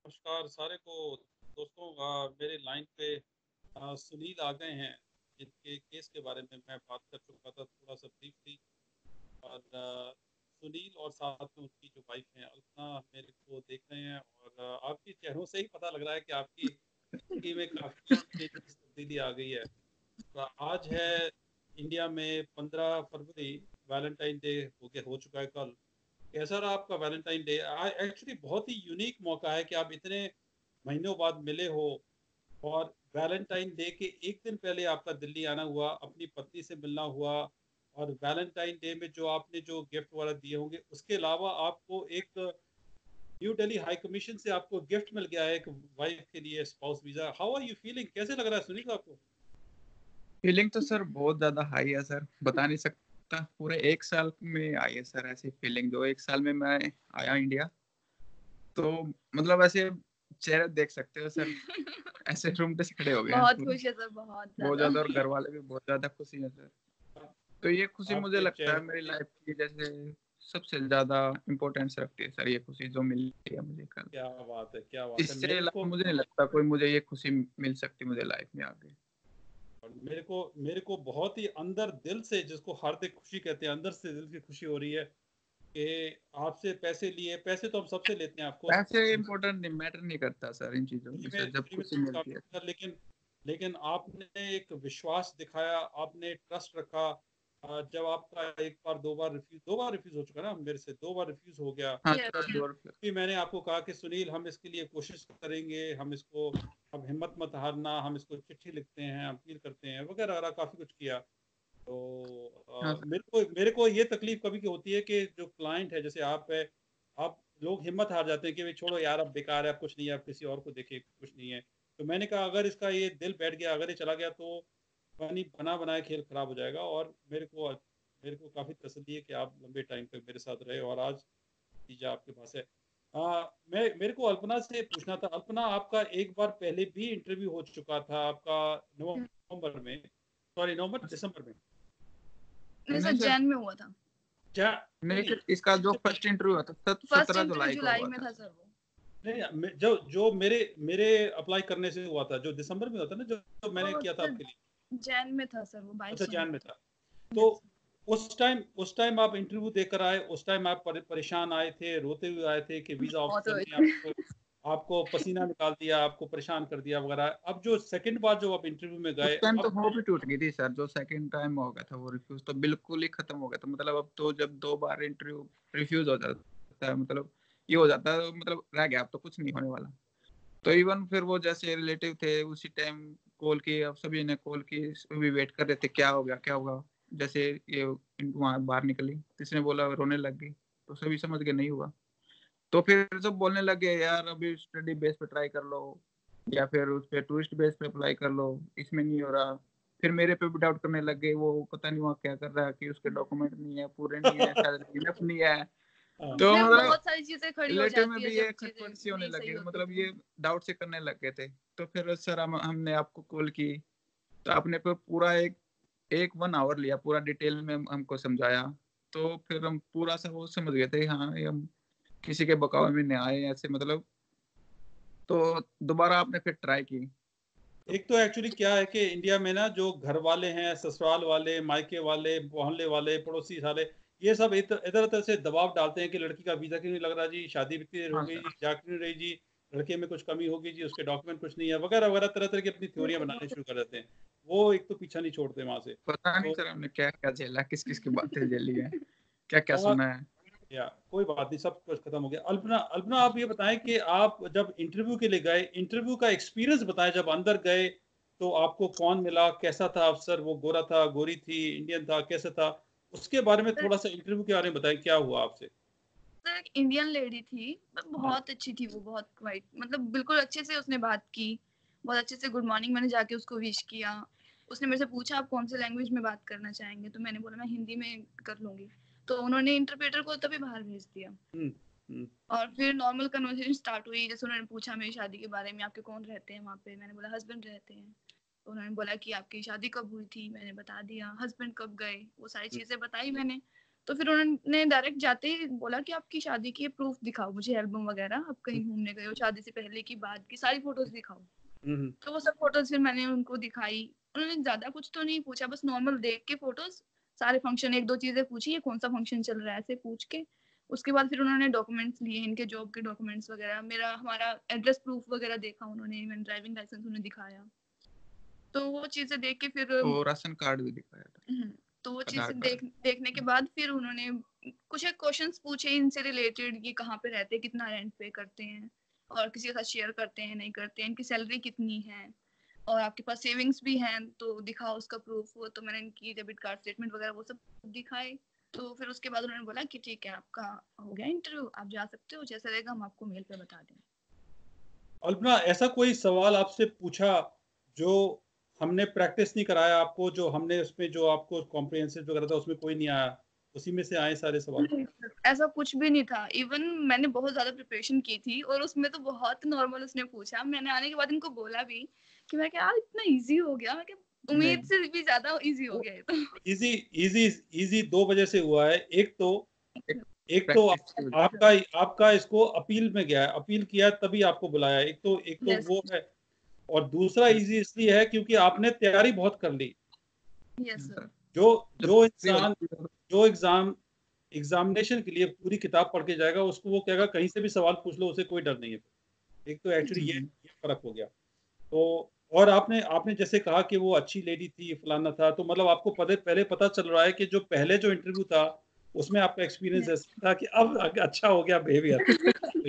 नमस्कार सारे को दोस्तों। मेरे लाइन पे सुनील आ गए हैं, जिनके केस के बारे में मैं बात कर चुका था थोड़ा सा ब्रीफली। और सुनील और साथ में उनकी जो वाइफ है अल्पना मेरे को देख रहे हैं। और आपके चेहरों से ही पता लग रहा है कि आपकी जिंदगी में काफ़ी चेंजेस, तब्दीली आ गई है। तो आज है इंडिया में 15 फरवरी, वैलेंटाइन डे हो चुका है कल। कैसा रहा आपका वैलेंटाइन डे? एक्चुअली बहुत ही यूनिक मौका है कि आप इतने महीनों बाद मिले हो, और वैलेंटाइन डे के एक दिन पहले आपका दिल्ली आना हुआ, अपनी पत्नी से मिलना हुआ। और वैलेंटाइन डे में जो आपने जो गिफ्ट वगैरह दिए होंगे, उसके अलावा आपको एक न्यू दिल्ली हाई कमीशन से आपको गिफ्ट मिल गया है, एक वाइफ के लिए spouse visa. How are you feeling? कैसे लग रहा है सुनील आपको? फीलिंग तो सर बहुत ज्यादा हाई है सर, बता नहीं सकता। पूरे एक साल में आई है सर ऐसी फीलिंग, जो एक साल में मैं आया इंडिया। तो मतलब ऐसे चेहरे देख सकते हो सर, ऐसे रूम पे से खड़े हो गए हैं बहुत पूरे, खुश है सर, बहुत बहुत ज्यादा। ज्यादा। और घर वाले भी बहुत ज्यादा खुशी है सर। तो ये खुशी मुझे आपके लगता है चेहरे मेरी पे लाइफ की जैसे सबसे ज्यादा इम्पोर्टेंस रखती है सर, ये खुशी जो मिली है मुझे कल। क्या बात है, क्या बात है। इससे मेरे अलावा को मुझे नहीं लगता कोई मुझे ये खुशी मिल सकती मुझे लाइफ में आगे। और मेरे को बहुत ही अंदर दिल से, जिसको हार्दिक खुशी कहते हैं, अंदर से दिल की खुशी हो रही है कि आपसे पैसे लिए। पैसे तो हम सबसे लेते हैं ऑफकोर्स, पैसे इम्पोर्टेंट नहीं, मैटर नहीं करता सर इन चीजों की सर, जब फ्री में खुशी सब मिलती काम है। नहीं होता, लेकिन लेकिन आपने एक विश्वास दिखाया, आपने ट्रस्ट रखा। जब आपका एक बार, दो बार रिफ्यूज हो चुका ना, मेरे से 2 बार रिफ्यूज हो गया। हाँ Yes. सर, दौर पे। फिर मैंने आपको कहा कि सुनील, हम इसके लिए कोशिश करेंगे, हम इसको, अब हिम्मत मत हारना, हम इसको चिट्ठी लिखते हैं, अपील करते हैं, वगैरह वगैरह काफ़ी कुछ किया। तो हाँ सर। मेरे को ये तकलीफ कभी की होती है कि जो क्लाइंट है, जैसे आप है, आप लोग हिम्मत हार जाते हैं कि भाई छोड़ो यार, अब बेकार है, अब कुछ नहीं है, अब किसी और को देखे, कुछ नहीं है। तो मैंने कहा अगर इसका ये दिल बैठ गया, अगर ये चला गया, तो बना बनाए खेल खराब हो जाएगा। और मेरे को काफ़ी तसल्ली है कि आप लंबे टाइम तक मेरे साथ रहे, और आज नतीजा आपके पास है। मेरे को अल्पना से पूछना था। अल्पना, आपका एक बार पहले भी इंटरव्यू हो चुका था आपका, नवंबर में, सॉरी नवंबर दिसंबर में, नहीं सर, नहीं सर, जैन में हुआ था। नहीं नहीं नहीं, सर, इसका जो इससे पहले। फर्स्ट इंटरव्यू हुआ था फर्स्ट 17 इंटरव्यू जुलाई को जुलाई हुआ में था था सर। सर वो। नहीं, जो मेरे मेरे अप्लाई करने से हुआ था, जो दिसंबर में होता ना, जो मैंने वो किया था सर आपके लिए। जैन में था सर, वो अच्छा, 22 जैन जैन में को था। था। तो यस। उस टाइम आप इंटरव्यू देकर आए, उस टाइम आप परेशान आए थे, रोते हुए आए थे कि वीजा बहुत ऑफिसर हुए ने थे। आपको पसीना निकाल दिया, आपको परेशान कर दिया वगैरह। अब जो सेकंड बार जो आप इंटरव्यू में उस गए, टाइम तो अब होप ही टूट गई थी सर, जो सेकंड टाइम हो गया था वो रिफ्यूज तो बिल्कुल ही खत्म हो गया था। मतलब अब तो जब 2 बार इंटरव्यू रिफ्यूज हो जाता है, मतलब ये हो जाता है, मतलब रह गया, अब तो कुछ नहीं होने वाला। तो इवन फिर वो जैसे रिलेटिव थे उसी टाइम कॉल की, अब सभी ने कॉल की, सभी वेट कर रहे थे क्या हो गया क्या होगा। जैसे ये वहां बाहर निकली, किसी ने बोला रोने लग गई, तो सभी समझ गए नहीं हुआ। तो फिर सब बोलने लगे यार अभी स्टडी बेस पे ट्राई कर लो, या फिर उस पे टूरिस्ट बेस पे अप्लाई कर लो, इसमें नहीं हो रहा। फिर मेरे पे भी डाउट करने लग गए, वो पता नहीं वहाँ क्या कर रहा है कि उसके डॉक्यूमेंट नहीं है, पूरे नहीं है, सैलरी इनफ नहीं है। हाँ, तो फिर मतलब बहुत सारी चीजें खड़ी हो रिलेटिव में जाती है भी जब ये चीजें खटपट सी होने नहीं सही लगे, होती मतलब तो। ये डाउट से करने लग गए थे। तो फिर सर हमने आपको कॉल की, तो आपने पे पूरा एक एक 1 आवर लिया, पूरा डिटेल में हमको समझाया। तो फिर हम पूरा सा वो समझ गए थे, हाँ ये हम किसी के बकावे में नहीं आए ऐसे, मतलब। तो दोबारा आपने फिर ट्राई की तो। एक तो एक्चुअली क्या है कि इंडिया में ना, जो घर वाले हैं, ससुराल वाले, मायके वाले, मोहल्ले वाले, पड़ोसी वाले, ये सब इधर उधर से दबाव डालते हैं कि लड़की का वीजा क्यों नहीं लग रहा जी, शादी भी इतनी देर हो हाँ गई सर। जी, जा क्यों नहीं रही जी, लड़के में कुछ कमी होगी जी, उसके डॉक्यूमेंट कुछ नहीं है, वगैरह वगैरह, तरह तरह की अपनी थ्योरियां बनाने शुरू कर देते हैं। वो एक तो पीछा नहीं छोड़ते वहां से। पता नहीं तो सर हमने क्या क्या झेला, किस किस की बातें झेली है, क्या क्या और सुना है। या कोई बात नहीं, सब कुछ खत्म हो गया। अल्पना, आप ये बताएं कि आप जब इंटरव्यू के लिए गए, इंटरव्यू का एक्सपीरियंस बताएं। जब अंदर गए तो आपको कौन मिला, कैसा था अफसर? वो गोरा था, गोरी थी, इंडियन था, कैसा था? उसके बारे में सर थोड़ा सा इंटरव्यू के बारे में बताएं, क्या हुआ आपसे? सर एक इंडियन लेडी थी, बहुत अच्छी थी वो, बहुत क्वाइट, मतलब बिल्कुल अच्छे से उसने बात की, बहुत अच्छे से गुड मॉर्निंग, मैंने जाके उसको विश किया। उसने मेरे से पूछा आप कौन से लैंग्वेज में बात करना चाहेंगे, तो मैंने बोला मैं हिंदी में कर लूंगी। तो उन्होंने इंटरप्रेटर को तभी बाहर भेज दिया। हम्म। हम्म। और फिर नॉर्मल कन्वर्सेशन स्टार्ट हुई। जैसे उन्होंने पूछा मेरी शादी के बारे में, आपके कौन रहते हैं वहाँ पे, मैंने बोला हस्बैंड रहते हैं। तो उन्होंने बोला कि आपकी शादी कब हुई थी, मैंने बता दिया। हस्बैंड कब गए, वो सारी चीजें बताई मैंने। तो फिर उन्होंने डायरेक्ट जाते ही बोला कि आपकी शादी की प्रूफ दिखाओ मुझे, एल्बम वगैरह, आप कहीं घूमने गए हो, शादी से पहले की बाद की सारी फोटोज दिखाओ। तो वो सब फोटोज फिर मैंने उनको दिखाई। उन्होंने ज्यादा कुछ तो नहीं पूछा, बस नॉर्मल देख के फोटोज, सारे फंक्शन, एक दो चीजें पूछी, ये कौन सा फंक्शन चल रहा है ऐसे पूछ के। उसके बाद फिर उन्होंने डॉक्यूमेंट्स लिए, इनके जॉब के डॉक्यूमेंट्स वगैरह, मेरा हमारा एड्रेस प्रूफ वगैरह देखा उन्होंने, मैंने ड्राइविंग लाइसेंस उन्हें दिखाया। तो वो चीजें देख के फिर तो राशन कार्ड भी दिखाया था, तो वो आधार चीजें कार्ड। देखने के बाद फिर उन्होंने कुछ एक क्वेश्चंस पूछे इनसे रिलेटेड, ये कहाँ पे रहते हैं, कितना रेंट पे करते हैं, और किसी के साथ शेयर करते हैं नहीं करते हैं, इनकी सैलरी कितनी है, और आपके पास सेविंग्स भी हैं तो दिखाओ उसका प्रूफ। वो तो मैंने इनकी डेबिट कार्ड स्टेटमेंट वगैरह वो सब दिखाए। तो फिर उसके बाद उन्होंने बोला कि ठीक है आपका हो गया इंटरव्यू, आप जा सकते हो, जैसा रहेगा हम आपको मेल पे बता देंगे। अल्पना, ऐसा कोई सवाल आपसे पूछा जो हमने प्रैक्टिस नहीं कराया आपको, जो हमने उसमें जो आपको कॉम्प्रिहेंसिव वगैरह था उसमें कोई नहीं आया, उसी में से आए सारे सवाल? ऐसा कुछ भी नहीं था। इवन मैंने बहुत ज्यादा प्रिपरेशन की थी और उसमें तो बहुत नॉर्मल उसने पूछा। मैंने आने के बाद इनको बोला भी कि मैं क्या इतना इजी हो गया, मैं क्या उम्मीद से भी ज्यादा इजी हो गया ये तो। इजी इजी इजी दो वजह से हुआ है। एक तो प्रैक्टिस आपका आपका इसको अपील में गया है, अपील किया तभी आपको बुलाया। एक तो Yes. वो है, और दूसरा इजी इसलिए है क्योंकि आपने तैयारी बहुत कर ली। Yes sir. जो जब जो फ्री हो इंसान जो एग्जामिनेशन के लिए पूरी किताब पढ़ के जाएगा, उसको वो कहेगा कहीं से भी सवाल पूछ लो, उसे कोई डर नहीं है। एक तो एक्चुअली ये फर्क हो गया। तो और आपने आपने जैसे कहा कि वो अच्छी लेडी थी, फलाना था, तो मतलब आपको पहले पता चल रहा है कि जो पहले जो इंटरव्यू था उसमें आपका एक्सपीरियंस ऐसा था कि अब अच्छा हो गया बिहेवियर। तो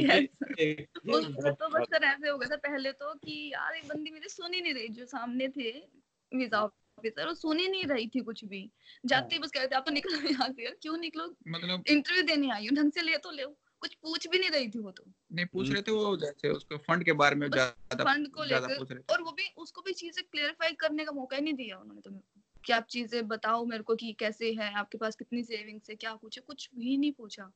ये उसमें बहुत तो बस सर ऐसे हो गया था पहले तो कि यार ये बंदी मेरी सुन ही नहीं रही, जो सामने थे वीजा ऑफिसर, वो सुन ही नहीं रही थी कुछ भी। जाते ही बस कह रहे थे आप तो निकलो यहाँ से। यार क्यों निकलो, मतलब इंटरव्यू देने आई हूँ, ढंग से ले तो ले। कुछ पूछ भी नहीं रही थी वो तो। नहीं पूछ रहे थे वो, जैसे उसको फंड के बारे में बस ज्यादा फंड को ज्यादा लेकर, पूछ रहे थे। और वो भी उसको भी चीजें क्लेरिफाई करने का मौका ही नहीं दिया उन्होंने तो मेरे को कि आप चीजें बताओ मेरे को कि कैसे है, आपके पास कितनी सेविंग्स है, क्या कुछ है, कुछ भी नहीं पूछा।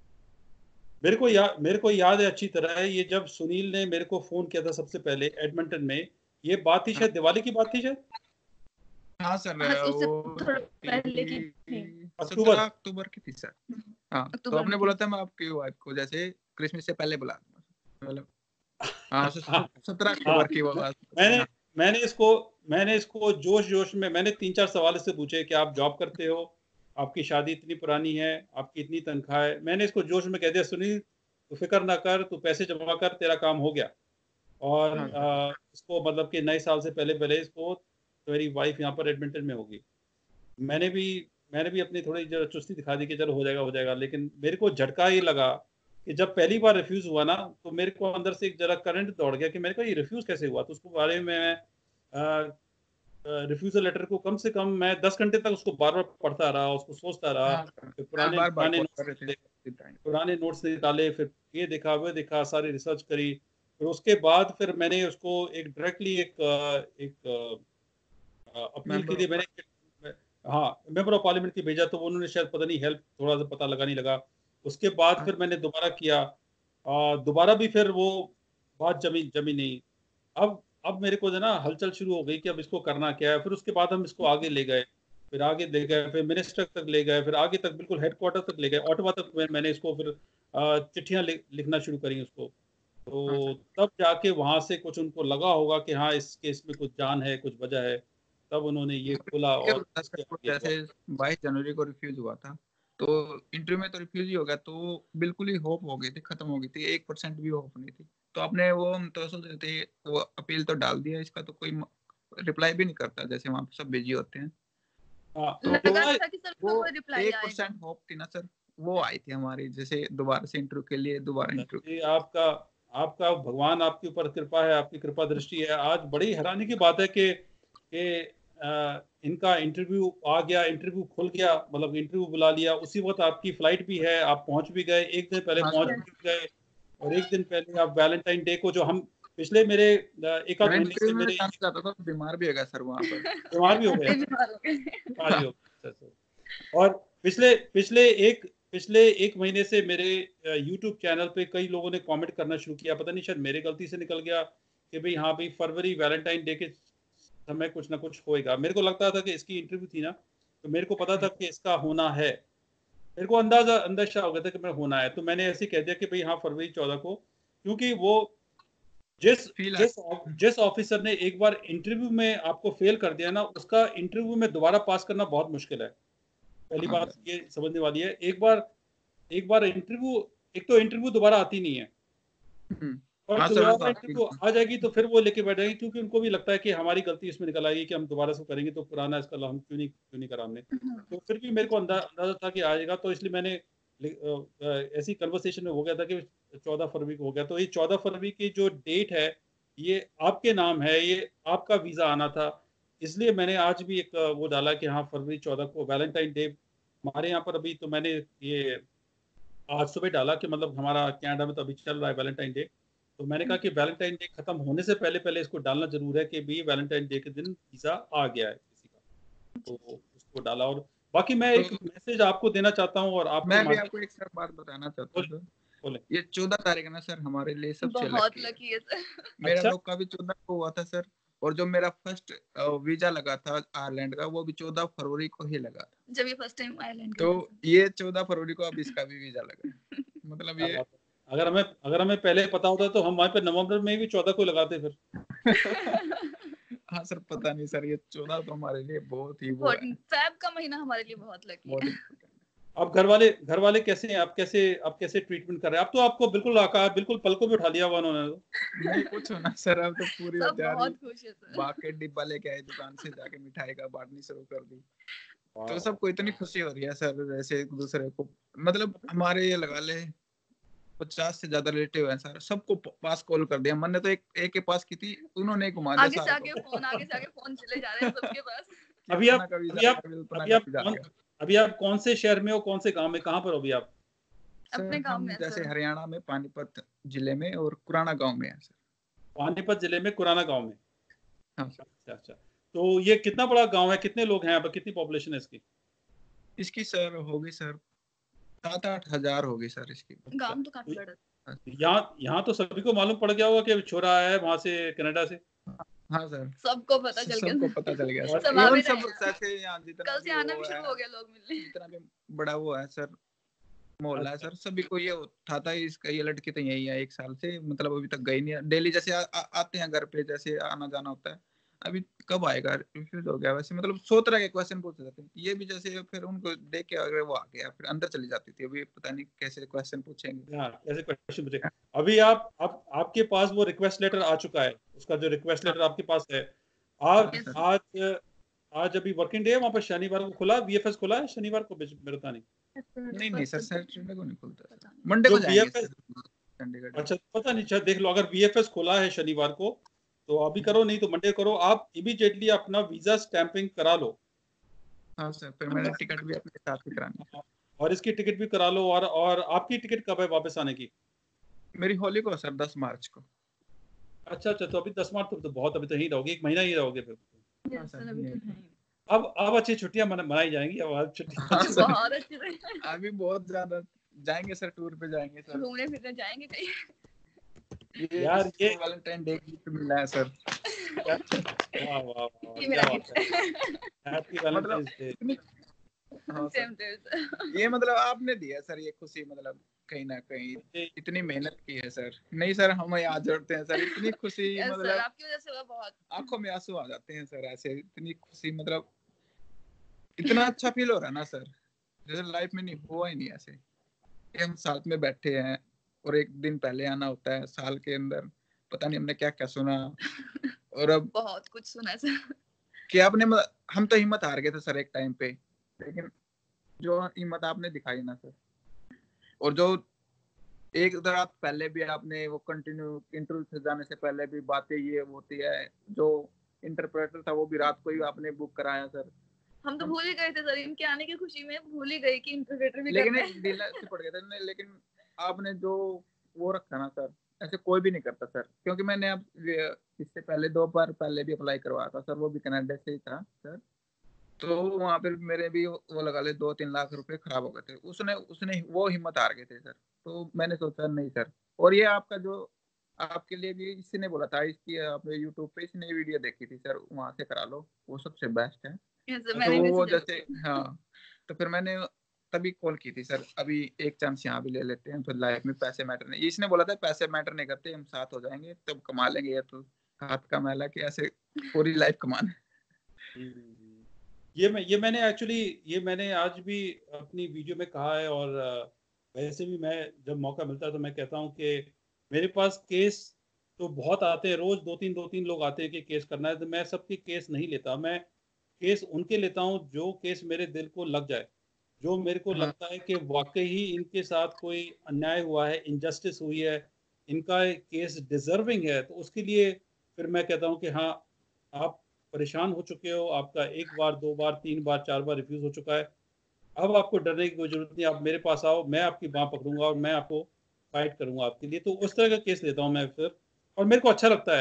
मेरे को याद है अच्छी तरह है, ये जब सुनील ने मेरे को फोन किया था सबसे पहले एडमिंटन में, ये बात थी शायद दिवाली की बात थी शायद। हाँ सर, हाँ उससे वो थोड़ा पहले की थी। 17 अक्टूबर की थी सर। हाँ तो अक्टूबर आपने में बोला थी। था मैं आपकी वाइफ को जैसे क्रिसमस से पहले बुला दूंगा, मतलब हाँ 17 हाँ, अक्टूबर की वो बात। मैंने हाँ मैंने इसको जोश जोश में मैंने 3-4 सवाल इससे पूछे कि आप जॉब करते हो, आपकी शादी इतनी पुरानी है, आपकी इतनी तनख्वाह है। मैंने इसको जोश में कह दिया सुनील तू फिक्र ना कर, तू पैसे जमा कर, तेरा काम हो गया। और हाँ सर। इसको मतलब कि नए साल से पहले पहले इसको मेरी वाइफ यहाँ पर एडमिंटन में होगी। मैंने भी मैंने भी अपनी थोड़ी जरा चुस्ती दिखा दी कि चलो हो जाएगा। लेकिन मेरे को झटका ये लगा कि जब पहली बार रिफ्यूज हुआ ना, तो मेरे को अंदर से एक जरा करंट दौड़ गया कि मेरे को ये रिफ्यूज कैसे हुआ। तो उसको बारे में मैं रिफ्यूजल लेटर को कम से कम मैं 10 घंटे तक उसको बार बार पढ़ता रहा, उसको सोचता रहा। हाँ सर, फिर कल पुराने बार बार पुराने कॉल नोट्स कर रहे थे निकाले, टाइम। पुराने नोट्स निकाले, फिर ये देखा वो देखा, सारी रिसर्च करी। फिर उसके बाद फिर मैंने उसको एक डायरेक्टली एक अपील के मेंबर लिए मैंने, हाँ, मेंबर ऑफ पार्लियामेंट की भेजा। तो उन्होंने शायद पता नहीं हेल्प थोड़ा सा पता लगा नहीं लगा। उसके बाद फिर मैंने दोबारा किया, दोबारा भी फिर वो बात जमी जमी नहीं। अब मेरे को जो ना हलचल शुरू हो गई कि अब इसको करना क्या है। फिर उसके बाद हम इसको आगे ले गए, फिर मिनिस्टर तक ले गए, फिर आगे तक बिल्कुल हेडक्वार्टर तक ले गए, ऑटवा तक मैंने इसको फिर चिट्ठियां लिखना शुरू करी उसको। हाँ तो सर। तब जाके वहां से कुछ उनको लगा होगा कि हाँ इस केस में कुछ जान है, कुछ वजह है, तब उन्होंने ये खोला ये और होता उसके सर, वो आगे हुआ। जैसे 22 जनवरी को रिफ्यूज हुआ था, तो इंटरव्यू में तो रिफ्यूज ही हो गया, तो बिल्कुल ही होप हो गई थी, खत्म हो गई थी, 1% भी होप नहीं थी। तो आपने वो, हम तो सोच रहे थे वो अपील तो डाल दिया, इसका तो कोई रिप्लाई भी नहीं करता, जैसे वहाँ पे सब बिजी होते हैं। हाँ तो लगा भी था कि सर उसका वो कोई रिप्लाई आएगा। 1% होप थी ना सर, वो आई थी हमारी, जैसे दोबारा से इंटरव्यू के लिए, दोबारा इंटरव्यू। जी, आपका आपका भगवान आपके ऊपर कृपा है, आपकी कृपा दृष्टि है। आज बड़ी हैरानी की बात है कि इनका इंटरव्यू आ गया, इंटरव्यू खुल गया, मतलब इंटरव्यू बुला लिया, उसी वक्त आपकी फ्लाइट भी है, आप पहुंच भी गए, एक दिन पहले हाँ पहुंच सर, भी गए। और एक दिन पहले आप वैलेंटाइन डे को, जो हम पिछले मेरे एक आध मैं महीने से इंटरव्यू में मेरे चांस जाता था, बीमार भी हो गया सर वहाँ पर। बीमार भी हो गए, आते बीमार हो गए। बीमार भी हाँ हो गए। अच्छा, अच्छा। और पिछले पिछले एक महीने से मेरे यूट्यूब चैनल पे कई लोगों ने कमेंट करना शुरू किया। पता नहीं शायद मेरे गलती से निकल गया कि भाई हाँ भाई फरवरी वैलेंटाइन डे के समय कुछ ना कुछ होएगा। मेरे को लगता था कि इसकी इंटरव्यू थी ना, तो मेरे को पता था कि इसका होना है। मेरे को अंदाजा हो गया था कि मैं होना है, तो मैंने ऐसे ही कह दिया कि भाई हाँ फरवरी 14 को, क्योंकि वो जिस फील जिस जिस ऑफिसर ने एक बार इंटरव्यू में आपको फेल कर दिया ना, उसका इंटरव्यू में दोबारा पास करना बहुत मुश्किल है। पहली हाँ बात सर। ये समझने वाली है। एक बार इंटरव्यू, एक तो इंटरव्यू दोबारा आती नहीं है, और हाँ सर, वो तो दोबारा आपकी इंटरव्यू आ जाएगी तो फिर वो लेके बैठ जाएंगे, क्योंकि उनको भी लगता है कि हमारी गलती इसमें निकल आएगी कि हम दोबारा से करेंगे तो पुराना इसका हम क्यों नहीं करा हमने। तो फिर भी मेरे को अंदाजा था कि आएगा, तो इसलिए मैंने ऐसी कन्वर्सेशन में हो गया था कि 14 फरवरी को हो गया। तो ये 14 फरवरी की जो डेट है, ये आपके नाम है, ये आपका वीज़ा आना था, इसलिए मैंने आज भी एक वो डाला कि हाँ फरवरी 14 को वैलेंटाइन डे हमारे यहाँ पर। अभी तो मैंने ये आज सुबह डाला कि मतलब हमारा कनाडा में तो अभी चल रहा है वैलेंटाइन डे, तो मैंने कहा कि वैलेंटाइन डे खत्म होने से पहले पहले इसको डालना जरूर है कि भी वैलेंटाइन डे के दिन वीज़ा आ गया है किसी का, तो उसको डाला। और बाकी मैं तो एक मैसेज आपको देना चाहता हूँ और आपके मैं भी माध्यम आपको एक सर बात बताना चाहता हूँ बोले सर। बोले। ये 14 तारीख है ना सर, हमारे लिए सबसे बहुत लकी है। लकी है सर। मेरा अच्छा, लोग का भी 14 को हुआ था सर, और जो मेरा फर्स्ट वीजा लगा था आयरलैंड का, वो भी 14 फरवरी को ही लगा था। जब ये फर्स्ट टाइम आयरलैंड तो गए थे ये 14 फरवरी को अब इसका भी वीजा लगा है। मतलब क्या ये बात है। अगर हमें पहले पता होता तो हम वहाँ पे नवंबर में भी 14 को लगाते फिर। सर। हाँ सर, पता नहीं सर, ये 14 तो हमारे लिए बहुत ही वो बहुत, है, फेब का महीना हमारे लिए बहुत लकी बहुत है। इम्पोर्टेंट अब घर वाले कैसे हैं, आप कैसे ट्रीटमेंट कर रहे हैं? अब तो आपको बिल्कुल बिल्कुल पलकों में उठा लिया हुआ उन्होंने तो। है। नहीं पूछो ना सर, अब तो पूरी सब तैयारी, बहुत खुश है सर। बाके डिब्बा लेके आए दुकान से, जाके मिठाई का बांटनी शुरू कर दी। वाह तो वाह। सबको इतनी खुशी हो रही है सर, जैसे एक दूसरे को, मतलब हमारे ये लगा ले 50 से ज्यादा रिलेटिव है सर, सबको पास कॉल कर दिया। मैंने तो एक के पास की थी, उन्होंने घुमा दिया आगे से सारे आगे को। फोन, आगे से आगे फोन चले जा रहे हैं सबके पास। कि अभी उतना आप का वीजा अभी आ आप गया, उतना अभी का आप वीजा आ कौन गया। अभी आप कौन से शहर में हो, कौन से गांव में, कहाँ पर हो अभी आप? अपने सर गांव हम में है जैसे सर। हरियाणा में पानीपत जिले में और कुराना गांव में है सर। पानीपत जिले में कुराना गांव में। हाँ सर। अच्छा अच्छा। तो ये कितना बड़ा गांव है, कितने लोग हैं यहाँ पर, कितनी पॉपुलेशन है इसकी? इसकी सर होगी सर 7-8 हजार होगी सर इसकी। अच्छा, गांव तो तो काफी बड़ा है। यहाँ तो सभी को मालूम पड़ गया होगा कि छोरा आया है वहां से, कनाडा से। हाँ सर, सबको पता चल गया सबको सर। पता चल गया और सर। सब आ इवन भी रहे सब हैं यहाँ। जैसे यहाँ जितना कल भी से आना वो भी है, शुरू हो गया लोग मिलने। जितना भी बड़ा वो है सर, मोहल्ला है अच्छा सर, सभी को ये उठाता है इसका, ये लड़की तो यही है 1 साल से, मतलब अभी तक गई नहीं है। डेली जैसे आते हैं घर पे, जैसे आना जाना होता है। अभी कब आएगा, रिफ्यूज हो गया वैसे, मतलब 100 तरह के क्वेश्चन पूछे जाते हैं। ये भी जैसे फिर उनको देख के अगर वो आ गया, फिर अंदर चली जाती थी। अभी पता नहीं कैसे क्वेश्चन पूछेंगे। हाँ, ऐसे क्वेश्चन पूछे। अभी आपके पास वो रिक्वेस्ट लेटर आ चुका है, उसका जो रिक्वेस्ट हाँ लेटर आपके पास है। आज हाँ सर। आज आज अभी वर्किंग डे है वहाँ पर, शनिवार को खुला, वीएफएस खुला है शनिवार को, मेरे पता नहीं। नहीं सर, सैटरडे को नहीं खुलता सर, मंडे जो को जाएंगे वीएफएस, सर, चंडीगढ़ में। अच्छा पता नहीं, शायद देख लो, अगर वीएफएस खुला है शनिवार को तो अभी करो, नहीं तो मंडे करो। आप इमीडिएटली अपना वीजा स्टैंपिंग करा लो। हाँ सर, फिर मैंने टिकट भी अपने साथ ही करानी है। और इसकी टिकट भी करा लो। और आपकी टिकट कब है वापस आने की? मेरी होली को सर 10 मार्च को। अच्छा अच्छा, तो अभी 10 मार्च तो बहुत, अभी तो यहीं रहोगे, एक महीना ही रहोगे फिर। हाँ यस सर, सर, अभी तो ये है। अब अच्छी छुट्टियां मनाई जाएंगी, अब छुट्टियां हाँ अच्छी सर, बहुत अच्छे से अभी बहुत ज्यादा जाएंगे सर, टूर पे जाएंगे सर। घूमने फिरने जाएंगे कहीं। ये यार ये इसको वैलेंटाइन डे गिफ्ट मिला है सर। क्या, वाह वाह वाह, ये क्या मेरा बात है। गिफ्ट। हैप्पी मतलब वैलेंटाइंस डे। इतनी, हाँ सर, सेम टू सर। ये मतलब आपने दिया सर ये खुशी, मतलब कहीं ना कहीं मुझे इतनी मेहनत की है सर। नहीं सर, हम याद जोड़ते हैं सर, इतनी खुशी, यस सर, मतलब आपकी वजह से हुआ बहुत। आंखों में आंसू आ जाते हैं सर ऐसे, इतनी खुशी, मतलब इतना अच्छा फील हो रहा है ना सर, जैसे लाइफ में नहीं हुआ ही नहीं ऐसे, कि हम साथ में बैठे हैं और एक दिन पहले आना होता है साल के अंदर। पता नहीं हमने क्या क्या सुना, और अब बहुत कुछ सुना है सर। कि आपने हम तो हिम्मत हार गए थे सर एक टाइम पे, लेकिन जो हिम्मत आपने दिखाई ना सर, और जो एक रात पहले भी आपने वो कंटिन्यू इंटरव्यू से जाने से पहले भी बातें ये होती है, जो इंटरप्रेटर था वो भी रात को ही आपने बुक कराया सर। हम तो भूल ही गए थे सर, इनके आने की खुशी में भूल ही गए कि इंटरप्रेटर भी लेकिन करना एक है। दिल से पड़ गया था नहीं, लेकिन आपने जो वो रखा ना सर, ऐसे कोई भी नहीं करता सर। क्योंकि मैंने अब इससे पहले 2 बार पहले भी अप्लाई करवाया था सर, वो भी कनाडा से ही था सर। तो वहां पे मेरे भी वो लगा ले 2-3 लाख रुपए खराब हो गए थे। उसने उसने वो हिम्मत हार गए थे सर। तो मैंने सोचा नहीं सर, और ये आपका जो आपके लिए भी इसी ने बोला था, इसकी आपने यूट्यूब पे इसने वीडियो देखी थी सर, वहां से करा लो, वो सबसे बेस्ट है। यस सर, अच्छा मैंने भी तो वो सजेस्ट जैसे, किया। हाँ, तो फिर मैंने तभी कॉल की थी सर, अभी एक चांस यहाँ भी ले लेते हैं, तो लाइफ में पैसे मैटर नहीं, इसने बोला था पैसे मैटर नहीं करते, हम साथ हो जाएंगे तब कमा लेंगे, या तो हाथ का मैला कि ऐसे पूरी लाइफ कमाना। ये मैंने आज भी अपनी वीडियो में कहा है, और वैसे भी मैं जब मौका मिलता है तो मैं कहता हूँ कि मेरे पास केस तो बहुत आते हैं, रोज दो तीन लोग आते हैं कि केस करना है, तो मैं सबके केस नहीं लेता। मैं केस उनके लेता हूँ जो केस मेरे दिल को लग जाए, जो मेरे को हाँ लगता है कि वाकई ही इनके साथ कोई अन्याय हुआ है, इनजस्टिस हुई है, इनका केस डिजर्विंग है, तो उसके लिए फिर मैं कहता हूँ कि हाँ, आप परेशान हो चुके हो, आपका एक बार, दो बार, तीन बार, चार बार रिफ्यूज हो चुका है, अब आपको डरने की कोई जरूरत नहीं, आप मेरे पास आओ, मैं आपकी बाह पकड़ूंगा और मैं आपको फाइट करूंगा आपके लिए। तो उस तरह का केस लेता हूँ मैं फिर, और मेरे को अच्छा लगता है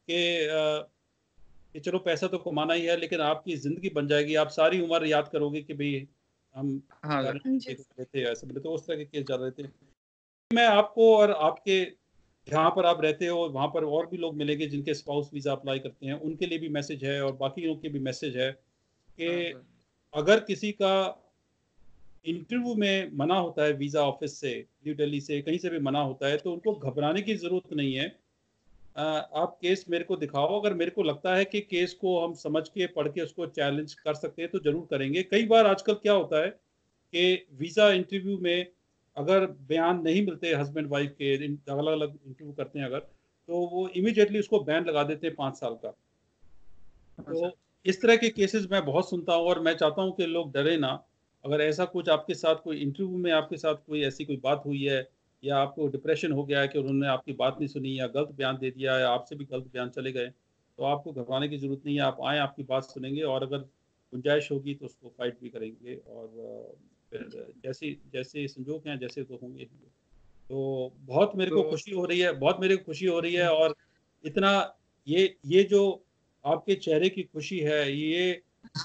कि चलो पैसा तो कमाना ही है, लेकिन आपकी जिंदगी बन जाएगी, आप सारी उम्र याद करोगे कि भाई हम हाँ सर। लेते थे, ऐसे बोले, तो उस तरह के केस ज्यादा रहते हैं। मैं आपको और आपके जहाँ पर आप रहते हो वहाँ पर और भी लोग मिलेंगे जिनके स्पाउस वीज़ा अप्लाई करते हैं, उनके लिए भी मैसेज है, और बाकी लोगों के भी मैसेज है कि हाँ सर। अगर किसी का इंटरव्यू में मना होता है वीज़ा ऑफिस से, न्यू दिल्ली से, कहीं से भी मना होता है, तो उनको घबराने की ज़रूरत नहीं है। आप केस मेरे को दिखाओ, अगर मेरे को लगता है कि केस को हम समझ के पढ़ के उसको चैलेंज कर सकते हैं तो ज़रूर करेंगे। कई बार आजकल क्या होता है कि वीज़ा इंटरव्यू में अगर बयान नहीं मिलते हस्बैंड वाइफ के, अलग अलग इंटरव्यू करते हैं अगर, तो वो इमीडिएटली उसको बैन लगा देते हैं 5 साल का। हाँ तो सर। इस तरह के केसेस मैं बहुत सुनता हूँ, और मैं चाहता हूँ कि लोग डरे ना। अगर ऐसा कुछ आपके साथ कोई इंटरव्यू में आपके साथ कोई ऐसी कोई बात हुई है, या आपको डिप्रेशन हो गया है कि उन्होंने आपकी बात नहीं सुनी, या गलत बयान दे दिया, या आपसे भी गलत बयान चले गए, तो आपको घबराने की ज़रूरत नहीं है। आप आएँ, आपकी बात सुनेंगे, और अगर गुंजाइश होगी तो उसको फाइट भी करेंगे, और फिर जैसे जैसे संजोग हैं, जैसे तो होंगे ही। तो बहुत मेरे को तो खुशी हो रही है, बहुत मेरे को खुशी हो रही है, और इतना ये जो आपके चेहरे की खुशी है, ये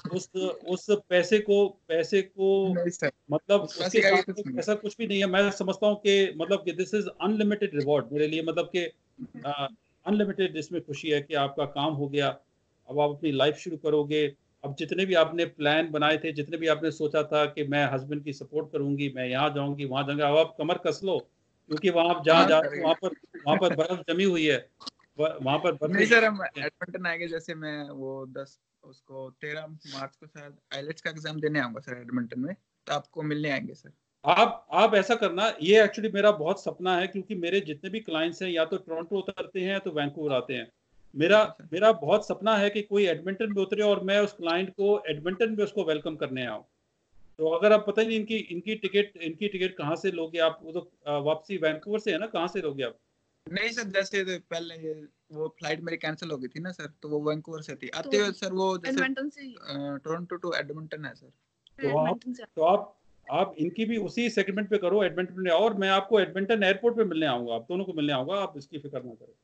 उस पैसे को नहीं सर, मतलब उस उसके पैसे का भी सामने कुछ नहीं। ऐसा कुछ भी नहीं है। मैं समझता हूँ कि मतलब कि दिस इज अनलिमिटेड रिवॉर्ड मेरे लिए, मतलब कि अनलिमिटेड इसमें खुशी है कि आपका काम हो गया, अब आप अपनी लाइफ शुरू करोगे। अब जितने भी आपने प्लान बनाए थे, जितने भी आपने सोचा था कि मैं हस्बैंड की सपोर्ट करूंगी, मैं यहाँ जाऊंगी, वहां जाऊंगा, अब आप कमर कस लो, क्योंकि वहां आप जहाँ हाँ जा सर। रहे हो वहां पर बर्फ जमी हुई है, वहां पर नहीं बर्फे सर, हम हैं। एडमिंटन आएंगे, जैसे मैं वो 10 उसको 13 मार्च को शायद आइलेट्स का एग्जाम देने आऊंगा सर एडमिंटन में, तो आपको मिलने आएंगे सर। आप ऐसा करना, ये एक्चुअली मेरा बहुत सपना है, क्योंकि मेरे जितने भी क्लाइंट्स हैं या तो टोरंटो उतरते हैं या तो वैंकूवर आते हैं। मेरा हाँ सर। मेरा बहुत सपना है कि कोई एडमिंटन में उतरे और मैं उस क्लाइंट को एडमिंटन में उसको वेलकम करने आऊँ। तो अगर आप पता नहीं इनकी टिकट कहाँ से लोगे आप, वो तो वापसी वैंकूवर से है ना, कहाँ से लोगे आप? नहीं सर, जैसे तो पहले वो फ्लाइट मेरी कैंसिल हो गई थी ना सर, तो वो वैंकूवर से थी, आते तो हुए सर वो जैसे एडमिंटन से ही टोरंटो टू एडमिंटन है सर। तो आप एडमिंटन से तो आप इनकी भी उसी सेगमेंट पे करो, एडमिंटन में आओ, और मैं आपको एडमिंटन एयरपोर्ट पे मिलने आऊंगा, आप दोनों को मिलने आऊंगा, आप इसकी फिक्र ना करें।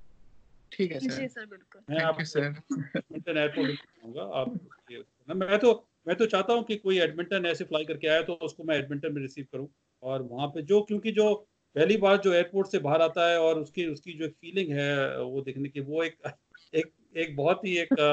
ठीक है सर। जी सर बिल्कुल। मैं थैंक यू आपको सर। एडमिंटन एयरपोर्ट पे आऊंगा, आप ये ना, मैं तो चाहता हूँ कि कोई एडमिंटन ऐसे फ्लाई करके आए तो उसको मैं एडमिंटन में रिसीव करूँ, और वहाँ पे क्योंकि जो पहली बार जो एयरपोर्ट से बाहर आता है और उसकी उसकी जो फीलिंग है वो देखने की, वो एक एक बहुत ही एक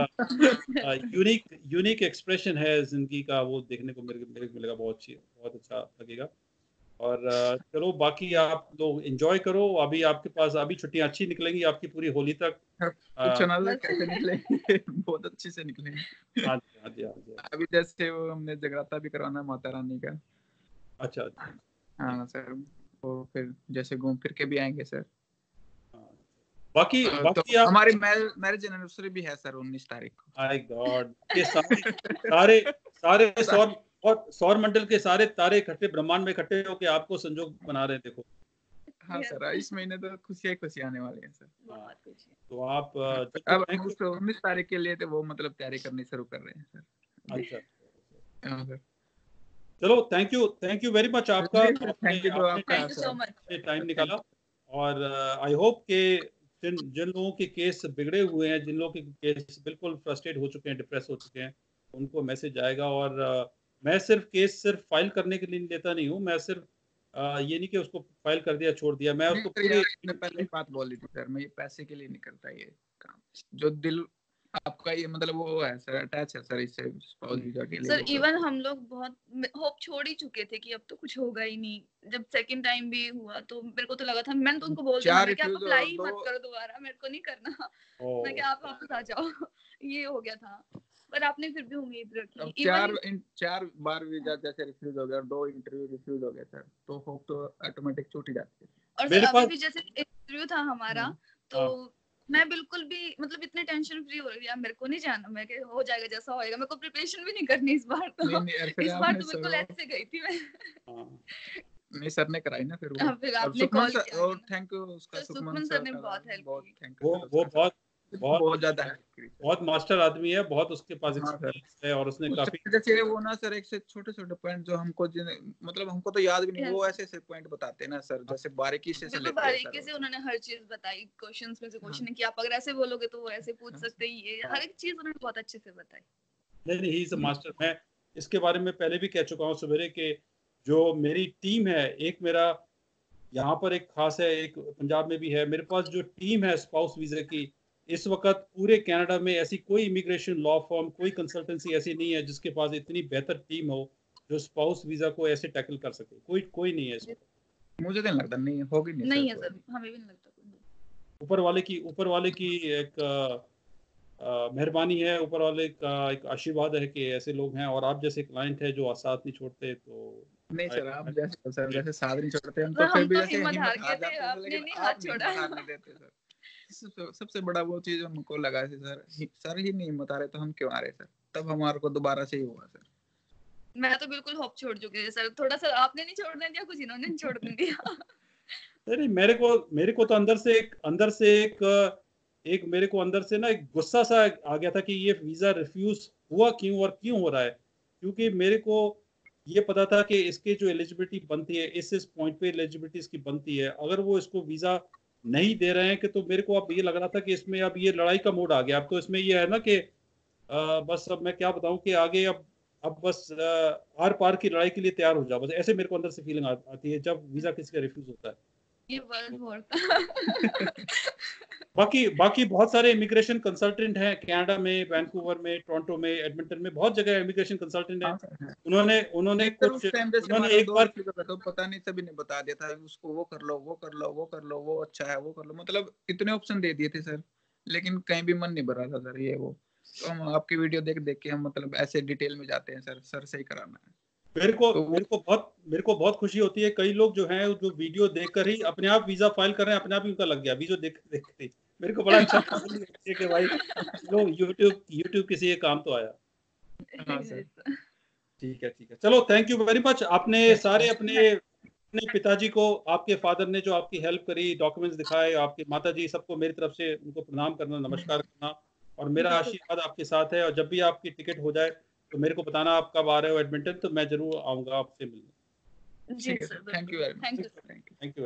यूनिक एक्सप्रेशन है जिंदगी का, वो देखने को मेरे मेरे को मिलेगा, बहुत अच्छा लगेगा। और चलो बाकी आप लोग एंजॉय करो, अभी आपके पास अभी छुट्टियां अच्छी निकलेंगी आपकी पूरी होली तक। पूछो ना सर, बस कैसे निकलेंगे? बहुत अच्छे से निकलेंगे। हाँ जी, हाँ जी, हाँ जी, हाँ जी। अभी जैसे वो हमने जगराता भी करवाना है माता रानी का। अच्छा अच्छा अच्छा। हाँ सर, वो फिर जैसे घूम फिर के भी आएंगे सर। हाँ। बाकी तो बाकी आप, हमारी मैरिज एनिवर्सरी भी है सर 19 तारीख को। माय गॉड, ये सारे सारे सारे सौर मंडल के सारे तारे इकट्ठे ब्रह्मांड में इकट्ठे होके आपको संजोग बना रहे हैं, देखो। हाँ सर, इस महीने तो खुशियाँ खुशियाँ आने वाली हैं सर। हाँ, बहुत कुछ है। तो आप हाँ सर, चलो, अब थैंक हम यू। उसको 19 तारीख के लिए तो वो मतलब तैयारी करनी शुरू कर रहे हैं सर अभी। अच्छा, हाँ सर। चलो, थैंक यू वेरी मच आपका, नहीं सर, आपने थैंक यू तो आपने आपका thank you so sir. Much. से टाइम थैंक निकाला। और आई होप कि जिन जिन लोगों के केस बिगड़े हुए हैं, जिन लोगों के केस बिल्कुल फ्रस्ट्रेट हो चुके हैं, डिप्रेस हो चुके हैं, उनको मैसेज आएगा। और मैं सिर्फ फाइल करने के लिए लेता नहीं हूँ, मैं सिर्फ ये नहीं कि उसको फाइल कर दिया छोड़ दिया, मैं नहीं उसको सर, यार पूरी आपने पहले ही बात बोली थी सर, मैं ये पैसे के लिए नहीं करता ये काम। जो दिल आपका ये मतलब वो है सर, अटैच है सर इससे स्पाउस वीजा के लिए? सर इवन हम लोग बहुत होप छोड़ ही चुके थे कि अब तो कुछ होगा ही नहीं। जब सेकंड टाइम भी हुआ तो मेरे को तो लगा था, मैंने तो उनको बोल दिया मैं कि आप अप्लाई मत करो दोबारा, मेरे को नहीं करना, मैं कि आप वापस आ जाओ। ये हो गया था, पर आपने फिर भी उम्मीद रखी। चार बार वीजा जैसे रिफ्यूज हो गया, 2 इंटरव्यू रिफ्यूज हो गया सर, तो होप तो ऑटोमेटिक छूट ही जाती है। और सर अभी भी जैसे इंटरव्यू था हमारा, तो मैं बिल्कुल भी मतलब इतने टेंशन फ्री हो रही है, मेरे को नहीं जाना, मैं कि हो जाएगा जैसा होएगा, मेरे को प्रिपरेशन भी नहीं करनी इस बार तो। इस बार तो बिल्कुल ऐसे गई थी मैं। नहीं सर ने कराई ना फिर वो। फिर आपने कॉल किया और थैंक यू उसका सुखमन सर ने बहुत हेल्प की। थैंक यू वो बहुत ज्यादा बहुत मास्टर आदमी है, बहुत उसके पास एक्सपीरियंस है और उसने काफी जैसे वो ना सर एक से छोटे-छोटे पॉइंट जो हमको मतलब हमको तो याद भी नहीं, वो ऐसे पॉइंट बताते हैं ना सर, जैसे बारीकी से लेते हैं सर। बारीकी से उन्होंने हर चीज बताई, क्वेश्चंस में से क्वेश्चन कि आप अगर ऐसे बोलोगे तो वो ऐसे पूछ सकते हैं, ये हर एक चीज उन्होंने बहुत अच्छे से बताई। नहीं ही इज अ मास्टर। मैं इसके बारे में पहले भी कह चुका हूँ सवेरे के जो मेरी टीम है, एक मेरा यहाँ पर एक खास है, एक पंजाब में भी है, मेरे पास जो टीम है स्पाउस वीजा की, इस वक्त पूरे कनाडा में ऐसी कोई इमिग्रेशन लॉ फर्म, कोई कंसल्टेंसी ऐसी नहीं है जिसके पास इतनी बेहतर टीम हो जो स्पाउस वीजा को ऐसे टैकल कर सके। कोई नहीं है इस वक्त। मुझे नहीं लगता, नहीं होगी, नहीं है सर, हमें भी नहीं लगता। ऊपर वाले की एक मेहरबानी है, ऊपर वाले का एक आशीर्वाद है कि ऐसे लोग हैं, और आप जैसे क्लाइंट है जो साथ नहीं छोड़ते। तो नहीं सर, आप जैसे साथ नहीं छोड़ते, हम तो फिर भी जैसे हिम्मत हार जाते हैं, लेकिन आप नहीं हारने देते सर। सबसे बड़ा वो चीज हमको लगा सर ही नहीं हिम्मत आ रहे तो हम क्यों आ रहे सर, तब हमारे को दोबारा से ही हुआ सर। मैं तो बिल्कुल होप छोड़ चुकी थी सर, थोड़ा सा आपने नहीं छोड़ने दिया, कुछ इन्होंने नहीं छोड़ने दिया। नहीं, मेरे को तो अंदर से एक मेरे को अंदर से ना एक गुस्सा सा आ गया था कि ये वीजा रिफ्यूज हुआ क्यों और क्यों हो रहा है, क्योंकि मेरे को ये पता था कि इसके जो एलिजिबिलिटी बनती है, इस पॉइंट पे एलिजिबिलिटी इसकी बनती है, अगर वो इसको वीजा नहीं दे रहे हैं कि तो मेरे को अब ये लग रहा था कि इसमें अब ये लड़ाई का मोड आ गया। अब तो इसमें ये है ना कि बस अब मैं क्या बताऊं कि आगे अब बस आर पार की लड़ाई के लिए तैयार हो जाओ, बस ऐसे मेरे को अंदर से फीलिंग आती है जब वीजा किसी का रिफ्यूज होता है। ये वर्ल्ड वॉर बाकी बहुत सारे इमिग्रेशन कंसल्टेंट हैं कनाडा में, वैंकूवर में, टोरंटो में, एडमिंटन में, बहुत जगह इमिग्रेशन कंसल्टेंट हैं। उन्होंने एक बार तो पता नहीं, सभी ने बता दिया था उसको, वो कर लो, वो कर लो, वो कर लो, वो अच्छा है, वो कर लो, मतलब इतने ऑप्शन दे दिए थे सर, लेकिन कहीं भी मन नहीं भरा था सर। ये वो तो हम आपकी वीडियो देख के हम मतलब ऐसे डिटेल में जाते हैं सर से ही कराना है। मेरे को बहुत खुशी होती है, कई लोग जो हैं जो वीडियो देखकर ही अपने आप वीजा फाइल कर रहे हैं, अपने आप ही उनका लग गया वीडियो देख के। मेरे को बड़ा अच्छा है कि भाई लो यूट्यूब किसी के काम तो आया। हाँ सर, ठीक है चलो, थैंक यू वेरी मच। आपने सारे अपने पिताजी को, आपके फादर ने जो आपकी हेल्प करी, डॉक्यूमेंट्स दिखाए, आपके माता जी, सबको मेरी तरफ से उनको प्रणाम करना, नमस्कार करना, और मेरा आशीर्वाद आपके साथ है। और जब भी आपकी टिकट हो जाए तो मेरे को बताना आप कब आ रहे हो एडमिंटन, तो मैं जरूर आऊंगा आपसे मिलने। जी sir, thank you very much. Thank you.